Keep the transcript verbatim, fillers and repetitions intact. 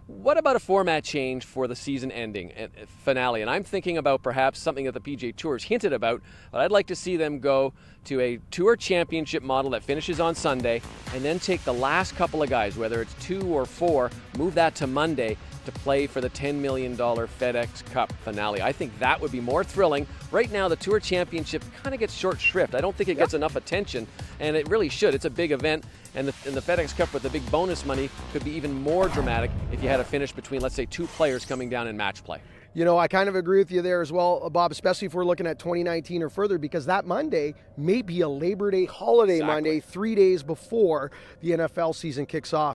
What about a format change for the season-ending finale? And I'm thinking about perhaps something that the P G A Tour's hinted about, but I'd like to see them go to a Tour Championship model that finishes on Sunday, and then take the last couple of guys, whether it's two or four, move that to Monday to play for the ten million dollars FedEx Cup finale. I think that would be more thrilling. Right now, the Tour Championship kind of gets short shrift. I don't think it gets enough attention, and it really should. It's a big event, and the, and the FedEx Cup with the big bonus money could be even more dramatic if you had a finish between, let's say, two players coming down in match play. You know, I kind of agree with you there as well, Bob, especially if we're looking at twenty nineteen or further, because that Monday may be a Labor Day holiday. Exactly. Monday, three days before the N F L season kicks off.